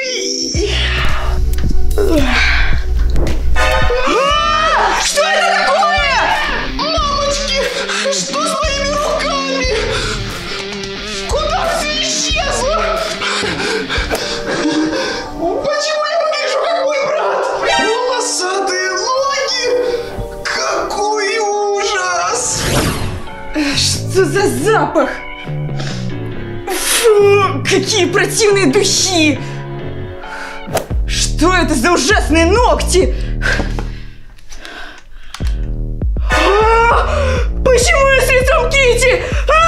Что это такое? Мамочки, что с моими руками? Куда все исчезло? Почему я выгляжу как мой брат? Волосатые ноги! Какой ужас! Что за запах? Фу, какие противные духи! Что это за ужасные ногти? Почему я с лицом Китти?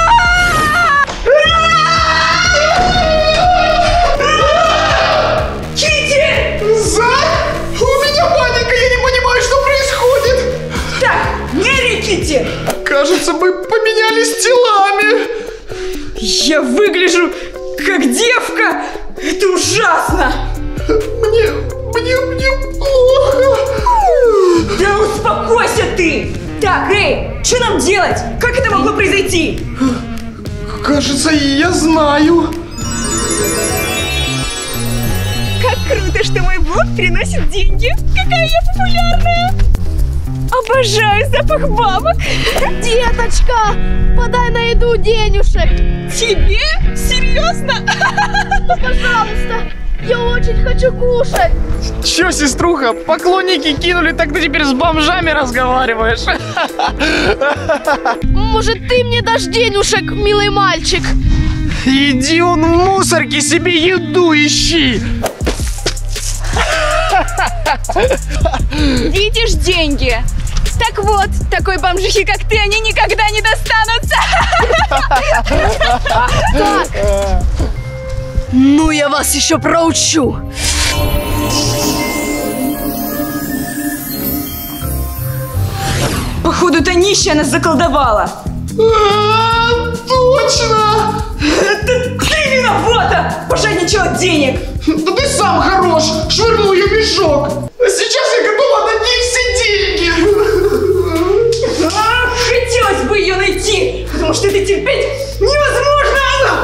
Китти! Зак, у меня паника, я не понимаю, что происходит. Так, не ори, Китти! Кажется, мы поменялись телами. Я выгляжу как девка! Это ужасно! Мне плохо. Да успокойся ты! Так, эй, что нам делать? Как это могло произойти? Кажется, я знаю. Как круто, что мой блог приносит деньги! Какая я популярная! Обожаю запах бабок! Деточка, подай на еду денежек. Тебе? Серьезно? Ну, пожалуйста, я очень хочу кушать. Чё, сеструха, поклонники кинули, так ты теперь с бомжами разговариваешь? Может, ты мне дашь денежек, милый мальчик? Иди он в мусорке себе еду ищи. Видишь деньги? Так вот, такой бомжихи, как ты, они никогда не достанутся! Так. Ну, я вас еще проучу. Походу, та нищая нас заколдовала! Точно! Это ты виновата! Пожадничала от денег! Да ты сам хорош! Швырнул ее в мешок! А сейчас я готова отдать ей все деньги! Хотелось бы ее найти, потому что это терпеть невозможно!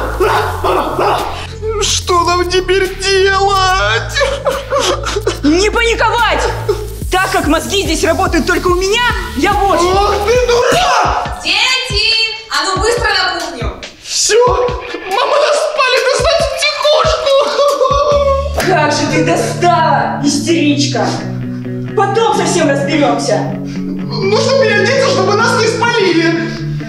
Что нам теперь делать? Не паниковать! Так как мозги здесь работают только у меня, я вот... Ах ты дурак! Дети! А ну быстро на кухню! Все! Мама нас спалит и сдать в психушку! Как же ты достала, истеричка! Потом совсем разберемся! Нужно переодеться, чтобы нас не спалили!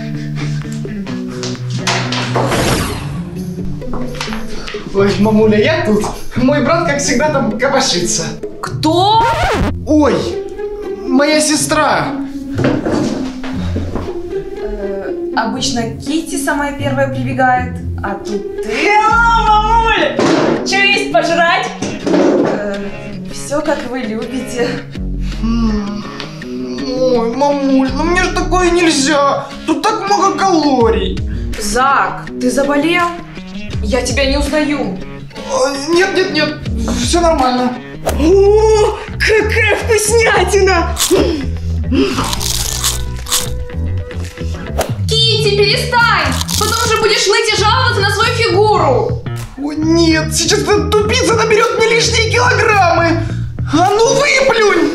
Ой, мамуля, я тут. Мой брат, как всегда, там копошится. Кто? Ой, моя сестра. Обычно Китти самая первая прибегает, а тут ты. Мамуль! Че есть пожрать? Все как вы любите. Ой, мамуль, ну мне же такое нельзя. Тут так много калорий. Зак, ты заболел? Я тебя не узнаю. Нет, все нормально. О, какая вкуснятина! Китти, перестань! Потом же будешь ныть и жаловаться на свою фигуру. Ой, нет, сейчас эта тупица наберет мне лишние килограммы. А ну выплюнь!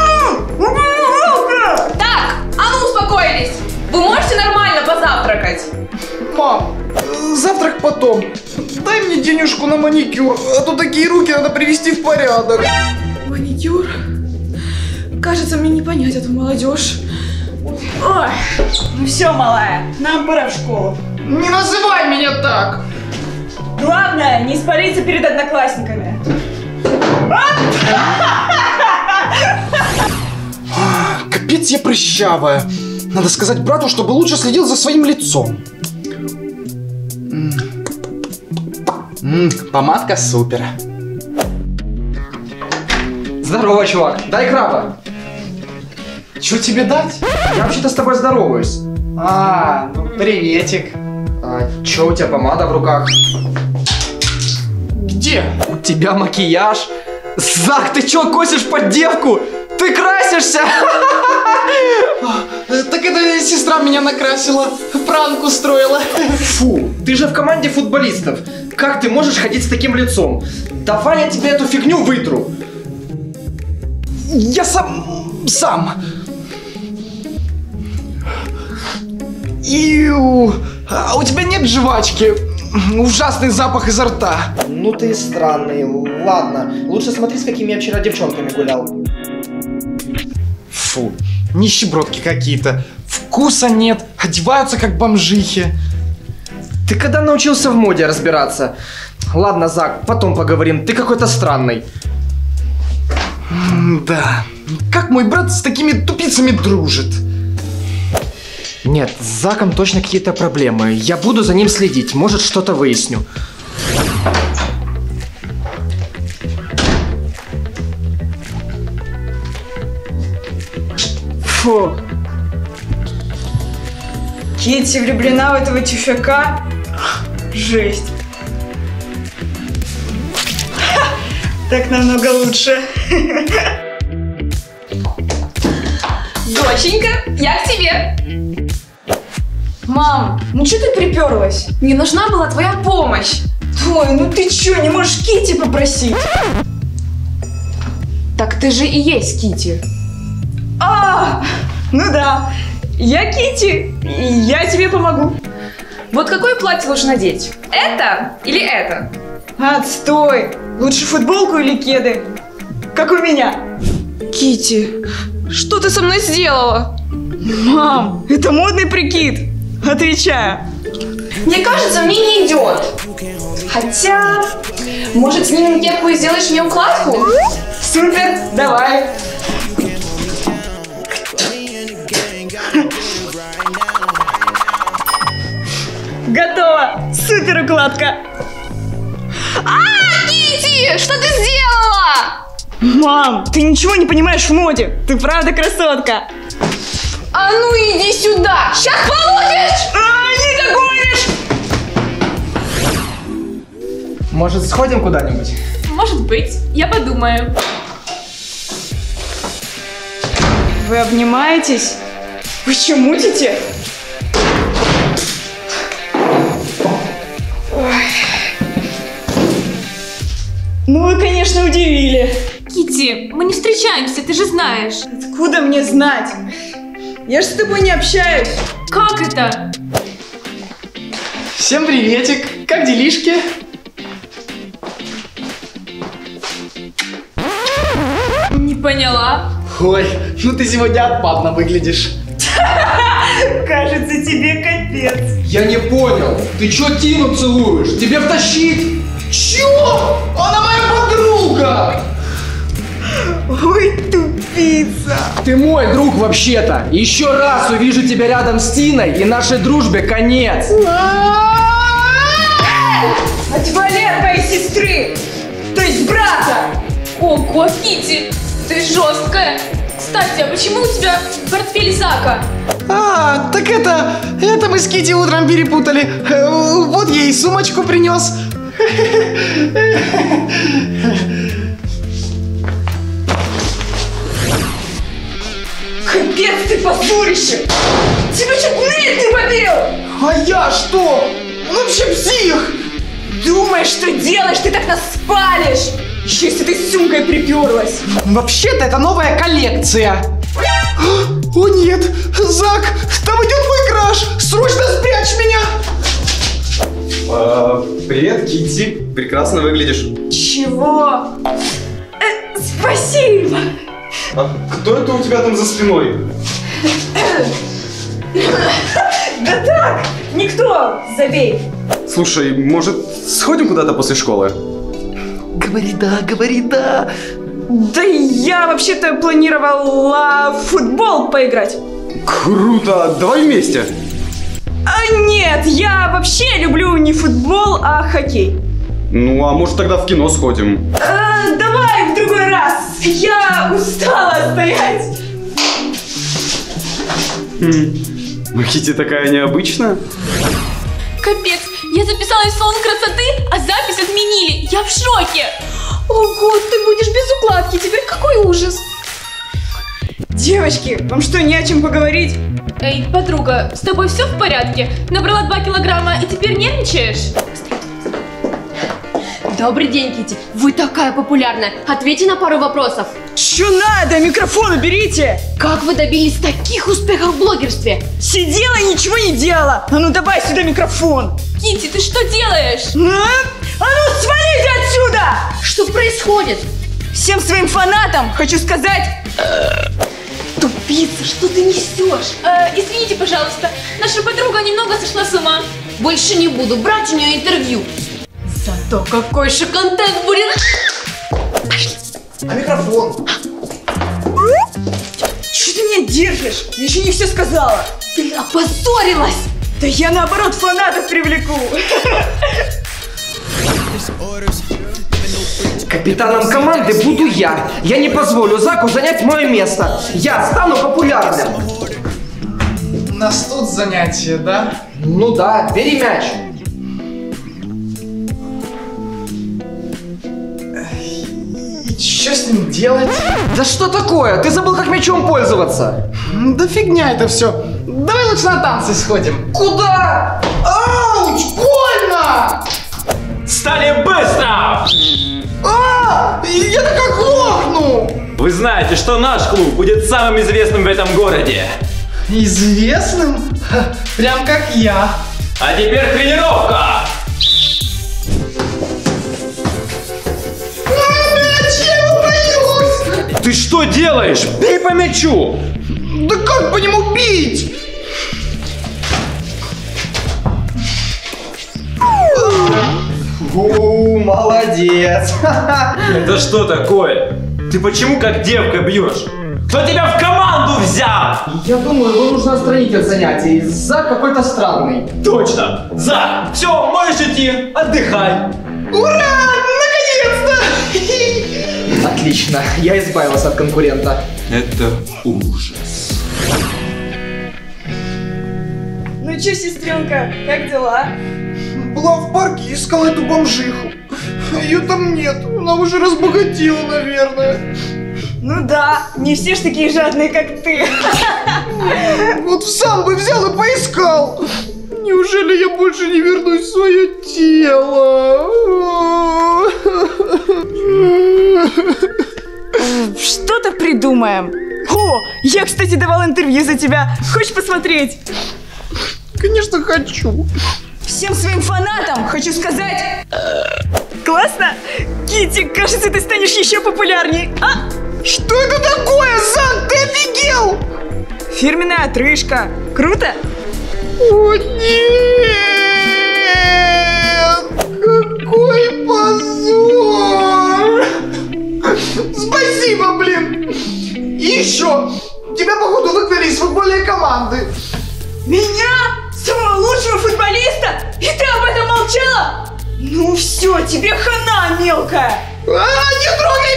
Так, а ну успокоились. Вы можете нормально позавтракать? Мам, завтрак потом. Дай мне денежку на маникюр, а то такие руки надо привести в порядок. Маникюр? Кажется, мне не понять эту молодежь. Ой, ну все, малая, нам пора в школу. Не называй меня так. Главное, не спалиться перед одноклассниками. Капец я прыщавая. Надо сказать брату, чтобы лучше следил за своим лицом. Помадка супер. Здорово, чувак. Дай краба. Чё тебе дать? Я вообще-то с тобой здороваюсь. Ну приветик. А чё у тебя помада в руках? Где? У тебя макияж. Зак, ты чё косишь под девку? Ты красишься? Так это сестра меня накрасила, пранк устроила. Фу, ты же в команде футболистов. Как ты можешь ходить с таким лицом? Давай я тебе эту фигню вытру. Я сам. Иу, а у тебя нет жвачки? Ужасный запах изо рта. Ну ты странный. Ладно, лучше смотри, с какими я вчера девчонками гулял. Фу, нищебродки какие-то. Вкуса нет, одеваются как бомжихи. Ты когда научился в моде разбираться? Ладно, Зак, потом поговорим. Ты какой-то странный. Да, как мой брат с такими тупицами дружит? Нет, с Заком точно какие-то проблемы. Я буду за ним следить, может, что-то выясню. Фу. Китти влюблена в этого тюфяка? Жесть. Так намного лучше. Доченька, я к тебе. Мам, ну что ты приперлась? Мне нужна была твоя помощь. Ой, ну ты чё, не можешь Китти попросить? Так ты же и есть Китти. Ну да, я Китти, и я тебе помогу. Вот какое платье лучше надеть? Это или это? Отстой! Лучше футболку или кеды? Как у меня. Китти, что ты со мной сделала? Мам, это модный прикид. Отвечаю. Мне кажется, мне не идет. Хотя, может, снимем кепку и сделаешь мне укладку? Супер, давай. Готово. Супер укладка. Китти, что ты сделала? Мам, ты ничего не понимаешь в моде. Ты правда красотка. А ну иди сюда, сейчас получишь! Не догонишь. Может, сходим куда-нибудь? Может быть, я подумаю. Вы обнимаетесь? Вы что, мутите? Ну вы, конечно, удивили. Китти, мы не встречаемся, ты же знаешь. Откуда мне знать? Я же с тобой не общаюсь. Как это? Всем приветик, как делишки? Не поняла. Ой, ну ты сегодня отпадно выглядишь. Кажется, тебе капец. Я не понял, ты чё Тину целуешь? Тебе втащить? Чё? Она моя подруга! Ой, тупица. Ты мой друг вообще-то. Еще раз увижу тебя рядом с Тиной, и нашей дружбе конец. Отвали от моей сестры. То есть брата. Ого, Китти, ты жесткая. Кстати, а почему у тебя портфель Зака? А, так это мы с Китти утром перепутали. Вот я и сумочку принес. Капец, ты позорище. Тебя чуть нырь не побил. А я что? Он вообще псих. Думаешь, что делаешь? Ты так нас спалишь. Еще и с этой сумкой приперлась. Вообще-то это новая коллекция. О нет, Зак, там идет мой краш. Срочно спрячь меня. Привет, Китти. Прекрасно выглядишь. Чего? Спасибо. А кто это у тебя там за спиной? Да так, никто, забей. Слушай, может, сходим куда-то после школы? Говори да, говори да. Да я вообще-то планировала в футбол поиграть. Круто, давай вместе. А нет, я вообще люблю не футбол, а хоккей. Ну, а может тогда в кино сходим? Давай в другой раз. Я устала стоять. Ну, Китти такая необычная. Капец, я записалась в салон красоты, а запись отменили. Я в шоке. Ого, ты будешь без укладки, теперь какой ужас. Девочки, вам что, не о чем поговорить? Эй, подруга, с тобой все в порядке? Набрала 2 килограмма и теперь нервничаешь? Добрый день, Кити. Вы такая популярная. Ответьте на пару вопросов. Чё надо? Микрофон уберите! Как вы добились таких успехов в блогерстве? Сидела и ничего не делала! А ну давай сюда микрофон! Кити, ты что делаешь? А ну свалите отсюда! Что происходит? Всем своим фанатам хочу сказать... Тупица, что ты несешь? Извините, пожалуйста, наша подруга немного сошла с ума. Больше не буду брать у нее интервью. Зато какой же контент будет! А микрофон? Чё ты меня держишь? Я еще не все сказала. Ты опозорилась! Да я наоборот фанатов привлеку. Капитаном команды буду я. Я не позволю Заку занять мое место. Я стану популярным. У нас тут занятие, да? Ну да, бери мяч. И что с ним делать? Да что такое? Ты забыл, как мячом пользоваться. Да фигня это все. Давай лучше на танцы сходим. Куда? Ауч, больно! Стали быстро! Я так оглохну! Вы знаете, что наш клуб будет самым известным в этом городе. Известным? Ха, прям как я. А теперь тренировка! Ты что делаешь? Бей по мячу! Да как по нему бить? Молодец. Это что такое? Ты почему как девка бьешь? Кто тебя в команду взял? Я думаю, его нужно отстранить от занятий. Зак какой-то странный. Точно! Зак, все, можешь идти, отдыхай. Ура! Наконец-то! Отлично, я избавился от конкурента. Это ужас. Ну чё, сестренка, как дела? Была в парке, искала эту бомжиху. Ее там нет, она уже разбогатела, наверное. Ну да, не все ж такие жадные, как ты. Вот сам бы взял и поискал. Неужели я больше не вернусь в свое тело? Что-то придумаем. О, я, кстати, давал интервью за тебя. Хочешь посмотреть? Конечно, хочу. Всем своим фанатам хочу сказать... Классно? Кити, кажется, ты станешь еще популярней. А? Что это такое, Зак? Ты офигел? Фирменная отрыжка. Круто? О, нет! Какой позор! Спасибо, блин! И еще, тебя, походу, выгнали из футбольной команды. Меня? Самого лучшего футболиста? И ты об этом молчала? Ну все, тебе хана, мелкая! Не трогай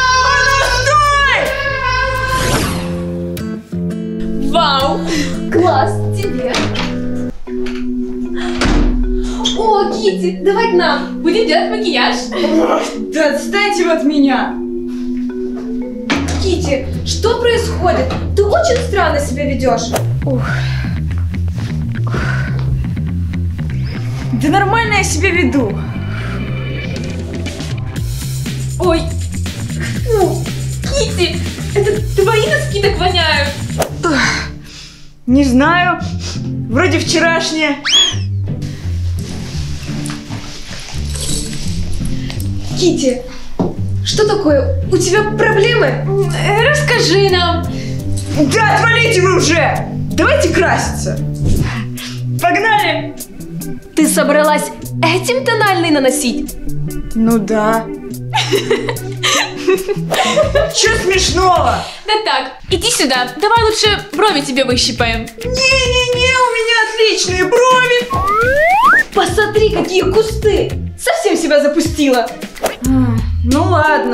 меня! Вау! Класс, тебе! О, Кити, давай к нам! Будем делать макияж! Да отстаньте вы от меня! Кити, что происходит? Ты очень странно себя ведешь. Да нормально я себя веду. Ой, фу, Кити, это твои носки так воняют. Не знаю, вроде вчерашние. Кити, что такое? У тебя проблемы? Расскажи нам. Да отвалите вы уже! Давайте краситься. Погнали! Ты собралась этим тональный наносить? Ну да. Чё смешного? Да так, иди сюда, давай лучше брови тебе выщипаем. Не-не-не, у меня отличные брови. Посмотри, какие кусты! Совсем себя запустила. Ну ладно.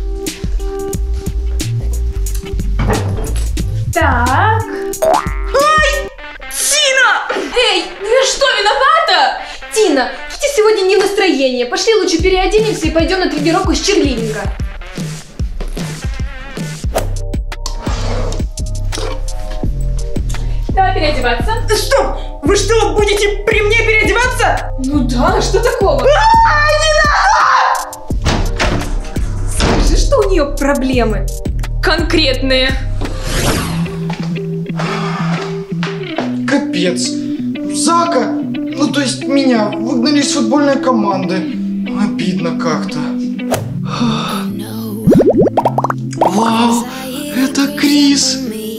Так. Ай! Тина! Эй, я что, виновата? Тина, Кити сегодня не в настроении. Пошли лучше переоденемся и пойдем на тренировку с черлидинга. Давай переодеваться. Стоп! Вы что, будете при мне переодеваться? Ну да, что такого? Не надо! нее проблемы. Конкретные. Капец. Зака, ну то есть меня, выгнали из футбольной команды. Обидно как-то. Вау, это Крис.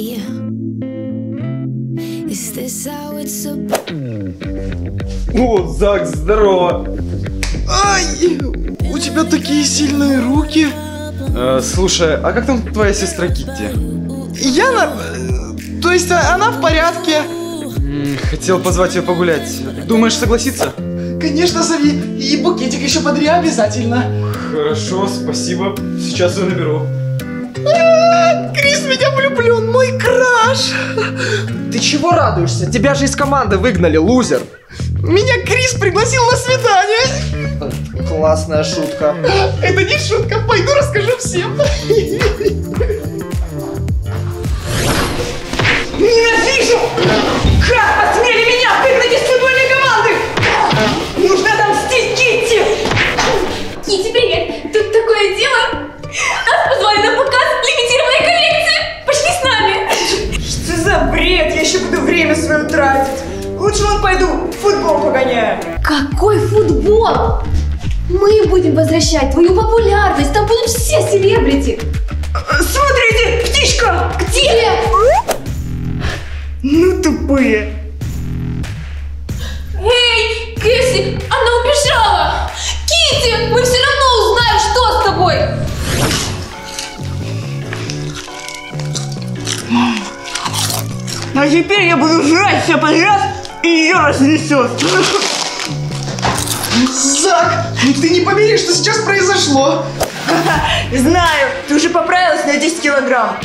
О, Зак, здорово. Ай, у тебя такие сильные руки. Слушай, а как там твоя сестра Китти? Яна, то есть она в порядке? Хотел позвать ее погулять. Думаешь, согласится? Конечно, зови. И букетик еще подари обязательно. Хорошо, спасибо. Сейчас я наберу. Крис в меня влюблен, мой краш. Ты чего радуешься? Тебя же из команды выгнали, лузер. Меня Крис пригласил на свидание. Классная шутка. Это не шутка, пойду расскажу всем. Ненавижу! Как посмели меня выгнать из футбольной команды? Нужно отомстить Китти! Китти, привет! Тут такое дело. Нас позвали на показ лимитированной коллекции. Пошли с нами. Что за бред? Я еще буду время свое тратить. Лучше вон пойду футбол погоняю. Какой футбол? Мы будем возвращать твою популярность. Там будут все селебрити. Смотрите, птичка! Где? Ну тупые. Эй, Кэсси, она убежала. Китти, мы все равно узнаем, что с тобой. А теперь я буду жрать все подряд, и ее разнесет. Зак, ты не поверишь, что сейчас произошло. Знаю, ты уже поправилась на 10 килограмм.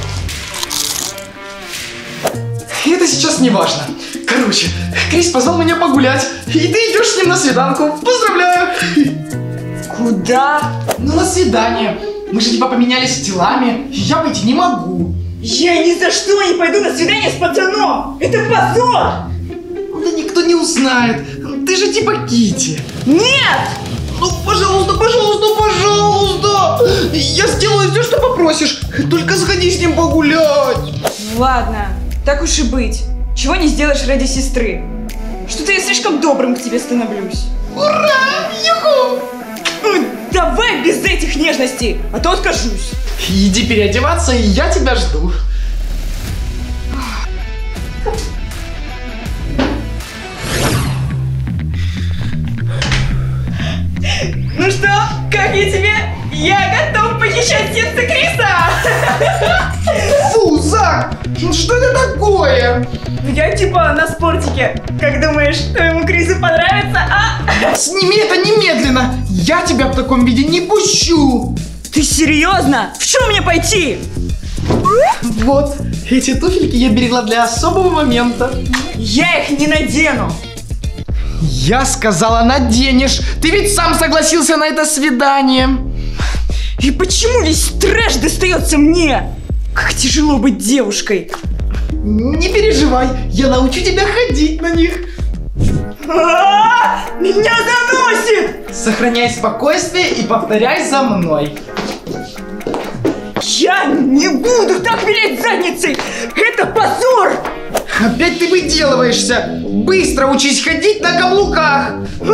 Это сейчас не важно. Короче, Крис позвал меня погулять, и ты идешь с ним на свиданку. Поздравляю. Куда? Ну, на свидание. Мы же типа поменялись телами, и я пойти не могу. Я ни за что не пойду на свидание с пацаном. Это позор! Да никто не узнает. Ты же типа Китти. Нет! Ну, пожалуйста, пожалуйста, пожалуйста. Я сделаю все, что попросишь. Только сходи с ним погулять. Ладно, так уж и быть. Чего не сделаешь ради сестры? Что-то я слишком добрым к тебе становлюсь. Ура! Юху! Давай без этих нежностей, а то откажусь. Иди переодеваться, и я тебя жду. Ну что, как я тебе? Я готов похищать сердце Криса! Фу, Зак! Ну что это такое? Я типа на спортике. Как думаешь, твоему Крису понравится, а? Сними это немедленно! Я тебя в таком виде не пущу! Ты серьезно? В чем мне пойти? Вот, эти туфельки я берегла для особого момента. Я их не надену. Я сказала, наденешь. Ты ведь сам согласился на это свидание. И почему весь трэш достается мне? Как тяжело быть девушкой. Не переживай, я научу тебя ходить на них. Меня заносит! Сохраняй спокойствие и повторяй за мной. Я не буду так вилять задницей! Это позор! Опять ты выделываешься. Быстро учись ходить на каблуках.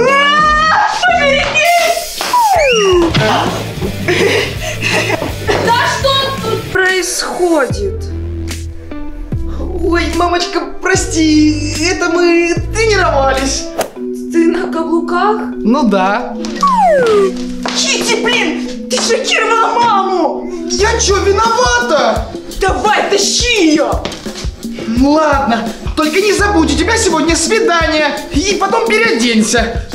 Да что тут? Происходит? Ой, мамочка, прости, это мы тренировались. Ты на каблуках? Ну да. Китти, блин! Ты шокировала маму! Я чё, виновата? Давай, тащи ее! Ладно, только не забудь, у тебя сегодня свидание. И потом переоденься.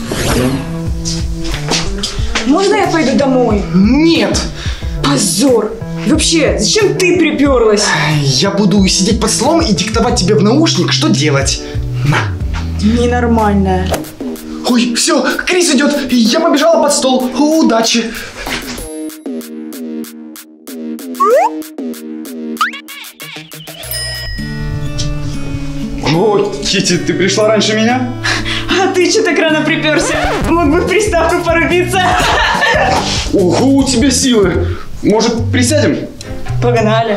Можно я пойду домой? Нет. Позор! И вообще, зачем ты приперлась? Я буду сидеть под столом и диктовать тебе в наушник, что делать. На. Ненормальная. Ой, все, Крис идет. Я побежала под стол. Удачи. О, Китти, ты пришла раньше меня? А ты что так рано приперся? Мог бы в приставку порубиться. Ого, у тебя силы. Может, присядем? Погнали.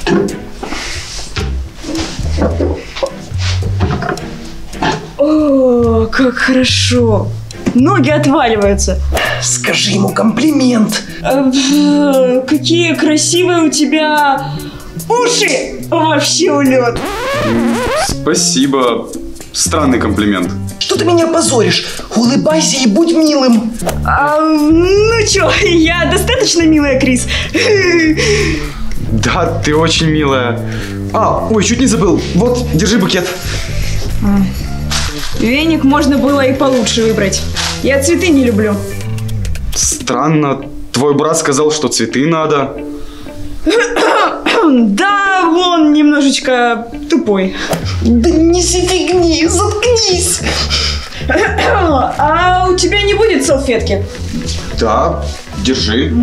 О, как хорошо. Ноги отваливаются. Скажи ему комплимент. Какие красивые у тебя уши. Вообще улет. Спасибо. Странный комплимент. Что ты меня позоришь? Улыбайся и будь милым. Ну чё, я достаточно милая, Крис. Да, ты очень милая. Ой, чуть не забыл. Вот, держи букет. Веник можно было и получше выбрать. Я цветы не люблю. Странно. Твой брат сказал, что цветы надо. Да, он немножечко тупой. Да неси фигни, заткнись. А у тебя не будет салфетки? Да, держи.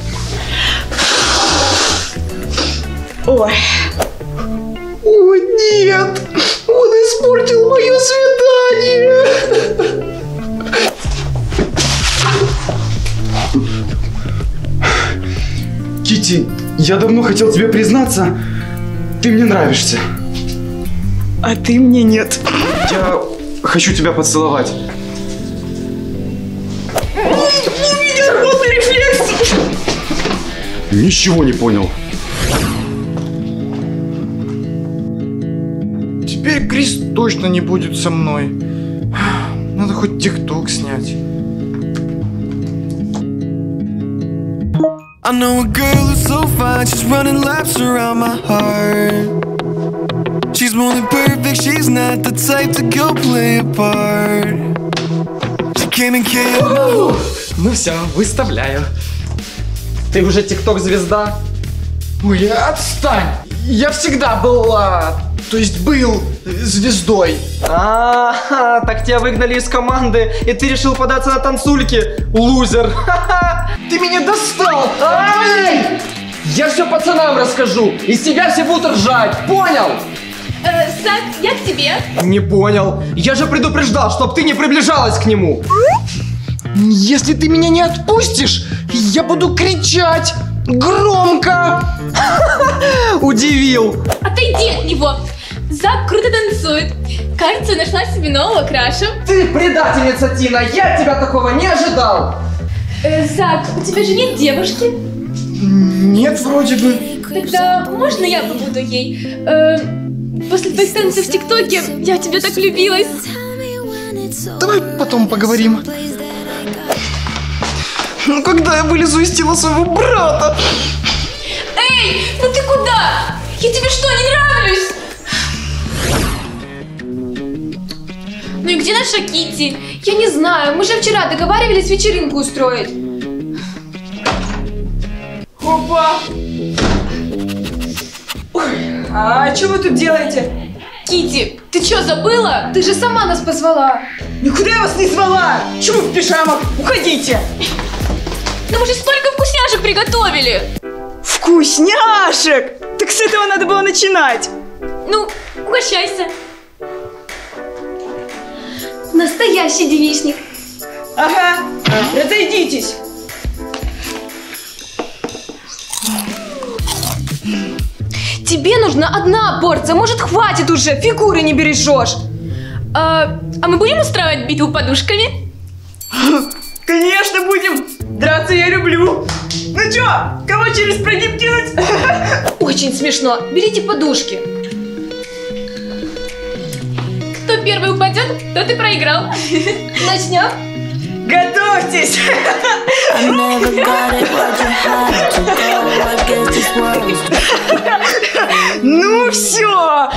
Ой. О, нет! Он испортил мое свидание! Китти, я давно хотел тебе признаться. Ты мне нравишься. А ты мне нет. Я хочу тебя поцеловать. У меня рвотный рефлекс. Ничего не понял. Теперь Крис точно не будет со мной. Надо хоть тикток снять. I know a girl who's so fine, she's running laps around my heart. She's more than perfect, she's not the type to go play a part. She came and killed my whole... Ну все, выставляю. Ты уже тикток-звезда? Ой, отстань! Я всегда была, то есть был звездой. Так тебя выгнали из команды, и ты решил податься на танцульки, лузер. Ты меня достал! Ай! Я все пацанам расскажу, из тебя все будут ржать, понял? Зак, я к тебе. Не понял. Я же предупреждал, чтоб ты не приближалась к нему. Если ты меня не отпустишь, я буду кричать громко. Удивил. Отойди от него. Зак круто танцует. Кажется, нашла себе нового краша. Ты предательница, Тина, я от тебя такого не ожидал. Зак, у тебя же нет девушки? Нет, вроде бы. Тогда можно я побуду ей? После твоих танцев в ТикТоке я в тебя так влюбилась. Давай потом поговорим. Ну когда я вылезу из тела своего брата? Эй, ну ты куда? Я тебе что, не нравлюсь? Ну и где наша Китти? Я не знаю, мы же вчера договаривались вечеринку устроить. Опа! А что вы тут делаете? Китти, ты что, забыла? Ты же сама нас позвала. Никуда я вас не звала! Чего вы в пижамах? Уходите! Ну мы же столько вкусняшек приготовили. Вкусняшек! Так с этого надо было начинать! Ну, угощайся. Настоящий девичник. Ага, разойдитесь! Тебе нужна одна порция, может хватит уже, фигуры не бережешь. А мы будем устраивать битву подушками? Конечно будем! Драться я люблю! Ну чё, кого через прогиб кинуть? Очень смешно, берите подушки. Кто первый упадет, тот и проиграл. Начнем? Готовьтесь! Ну все!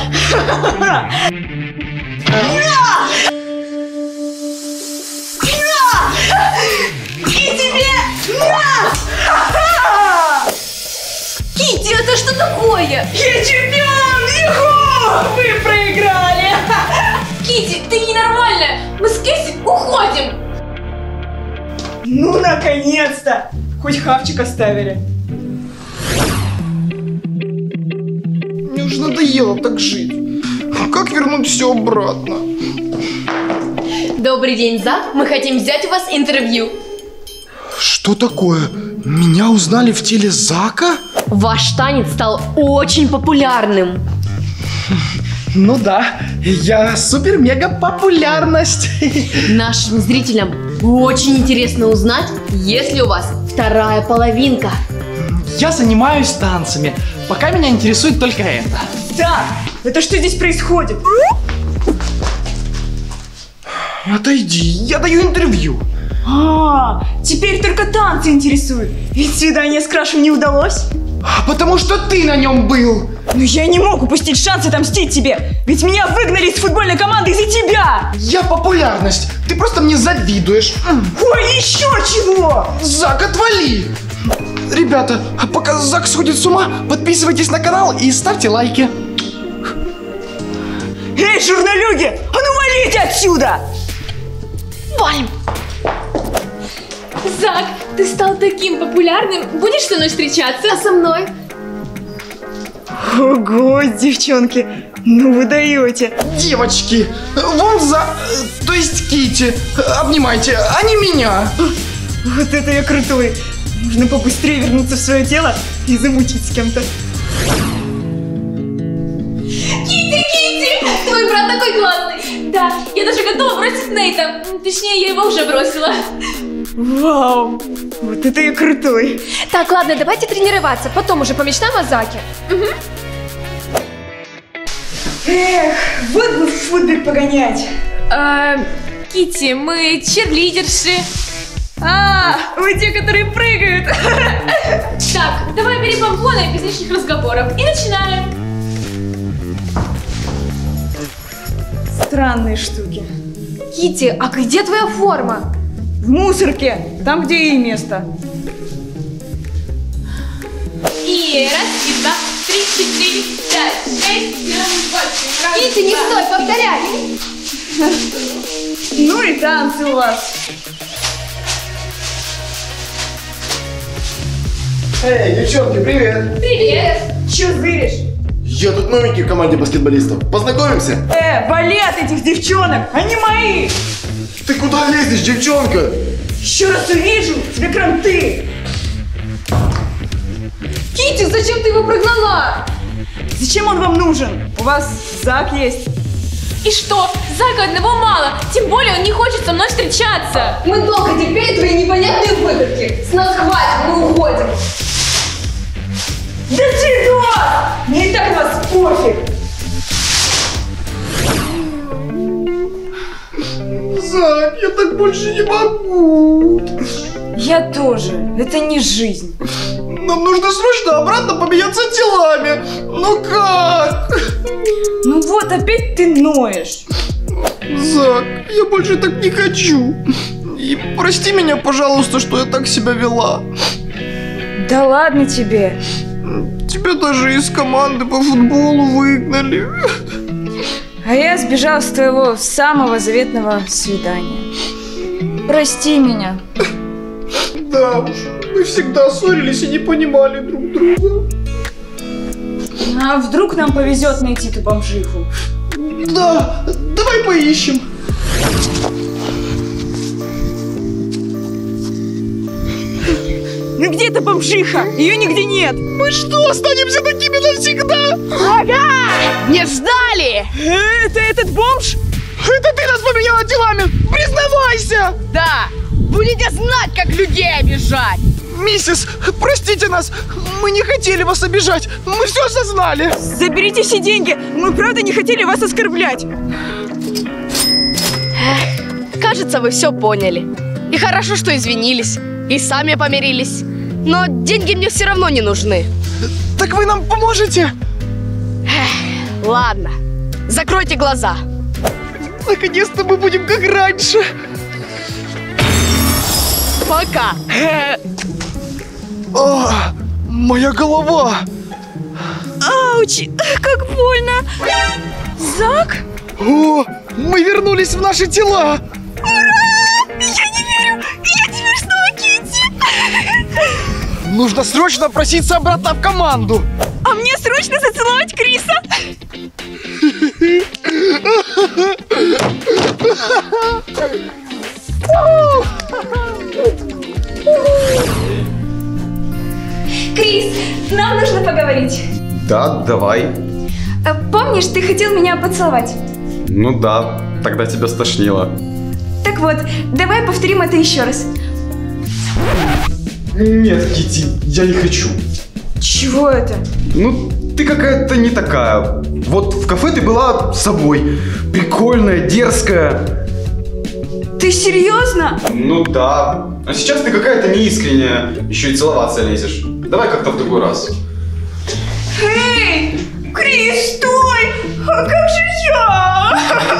И тебе на! Китти, это что такое? Я чемпион! Юху! Вы проиграли! Китти, ты ненормальная! Мы с Кэсси уходим! Ну, наконец-то! Хоть хавчик оставили. Мне уже надоело так жить. Как вернуть все обратно? Добрый день, Зак. Мы хотим взять у вас интервью. Что такое? Меня узнали в теле Зака? Ваш танец стал очень популярным. Ну да, я супер-мега-популярность. Нашим зрителям очень интересно узнать, есть ли у вас вторая половинка. Я занимаюсь танцами. Пока меня интересует только это. Так, это что здесь происходит? Отойди, я даю интервью. Теперь только танцы интересуют. Ведь свидание с Крашем не удалось. Потому что ты на нем был. Но я не мог упустить шанс отомстить тебе. Ведь меня выгнали из футбольной команды из-за тебя. Я популярность. Ты просто мне завидуешь. Ой, еще чего? Зак, отвали. Ребята, пока Зак сходит с ума, подписывайтесь на канал и ставьте лайки. Эй, журналюги, а ну валите отсюда! Валим! Зак, ты стал таким популярным. Будешь со мной встречаться? А со мной? Ого, девчонки, ну вы даете. Девочки, вон то есть Кити, обнимайте, а не меня. Вот это я крутой. Нужно побыстрее вернуться в свое тело и замутить с кем-то. Кити! Твой брат такой классный! Да, я даже готова бросить Нейта. Точнее, я его уже бросила. Вау, вот это я крутой. Так, ладно, давайте тренироваться, потом уже помечтаем о Заке. Эх, вот бы в футбол погонять. Кити, мы черлидерши. Вы те, которые прыгают. Так, давай бери помпоны без лишних разговоров и начинаем. Странные штуки. Кити, а где твоя форма? В мусорке, там, где ей место. И раз, и два, 3, 4, 5, 6, 7, 8. Кити, не стой, повторяй. Ну и танцы у вас. Эй, девчонки, привет! Привет! Чё зыришь? Я тут новенький в команде баскетболистов. Познакомимся? Вали от этих девчонок, они мои! Ты куда лезешь, девчонка? Еще раз увижу, тебе кранты! Кити, зачем ты его прогнала? Зачем он вам нужен? У вас Зак есть. И что? Зака одного мало, тем более он не хочет со мной встречаться. Мы долго терпели твои непонятные выходки. С нас хватит, мы уходим. Да чего? Мне и так на вас пофиг. Зак, я так больше не могу. Я тоже. Это не жизнь. Нам нужно срочно обратно поменяться телами. Ну как? Ну вот, опять ты ноешь. Зак, я больше так не хочу. И прости меня, пожалуйста, что я так себя вела. Да ладно тебе. Тебя даже из команды по футболу выгнали. А я сбежал с твоего самого заветного свидания. Прости меня. Да уж, мы всегда ссорились и не понимали друг друга. А вдруг нам повезет найти ту бомжиху? Да, давай поищем. Ну где эта бомжиха? Ее нигде нет. Мы что, останемся такими навсегда? Ага! Не ждали! Это этот бомж? Это ты нас поменяла телами! Признавайся! Да! Будете знать, как людей обижать! Миссис, простите нас! Мы не хотели вас обижать! Мы все осознали! Заберите все деньги! Мы правда не хотели вас оскорблять! Кажется, вы все поняли. И хорошо, что извинились. И сами помирились. Но деньги мне все равно не нужны. Так вы нам поможете? Ладно, закройте глаза. Наконец-то мы будем как раньше. Пока. О, моя голова. Ауч, как больно. Зак? О, мы вернулись в наши тела. Ура! Я не верю! Я теперь снова Китти! Нужно срочно проситься обратно в команду. А мне срочно зацеловать Криса! Крис, нам нужно поговорить. Да, давай. Помнишь, ты хотел меня поцеловать? Ну да, тогда тебя стошнило. Так вот, давай повторим это еще раз. Нет, Кити, я не хочу. Чего это? Ну, ты какая-то не такая. Вот в кафе ты была собой. Прикольная, дерзкая. Ты серьезно? Ну да. А сейчас ты какая-то неискренняя. Еще и целоваться лезешь. Давай как-то в другой раз. Эй! Крис, стой! А как же я?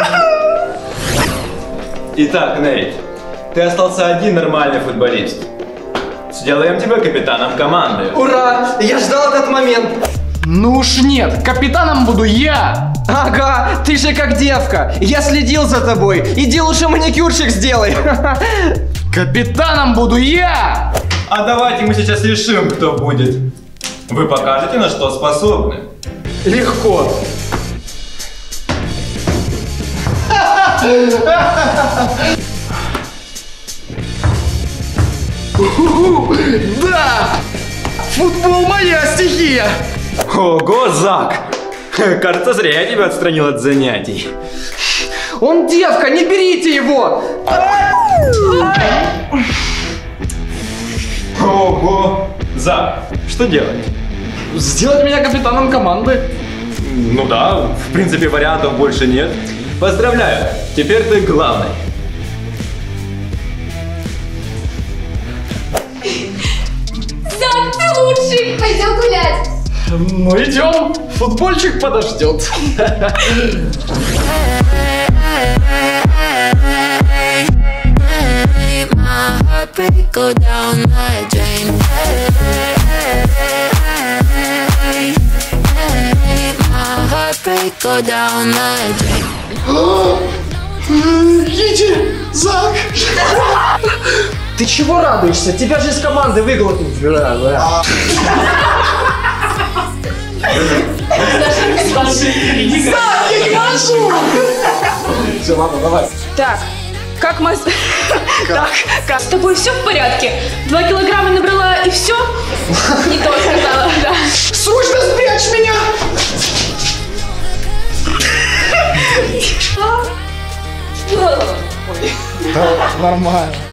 Итак, Нейт, ты остался один нормальный футболист. Сделаем тебя капитаном команды. Ура! Я ждал этот момент. Ну уж нет, капитаном буду я. Ага, ты же как девка. Я следил за тобой. Иди лучше маникюрчик сделай. Капитаном буду я. А давайте мы сейчас решим, кто будет. Вы покажете, на что способны. Легко. Да! Футбол моя стихия! Ого, Зак! Кажется, зря я тебя отстранил от занятий. Он девка, не берите его! Ого! Зак, что делать? Сделать меня капитаном команды. Ну да, в принципе вариантов больше нет. Поздравляю, теперь ты главный. Зак, ты лучший! Пойдем гулять! Ну идем, футбольчик подождет. Кити, Зак! Ты чего радуешься? Тебя же из команды выгонят. Все, ладно, давай. Так, как мы... Так, как... С тобой все в порядке? 2 килограмма набрала и все? Не то сказала, да. Срочно спрячь меня! Нормально.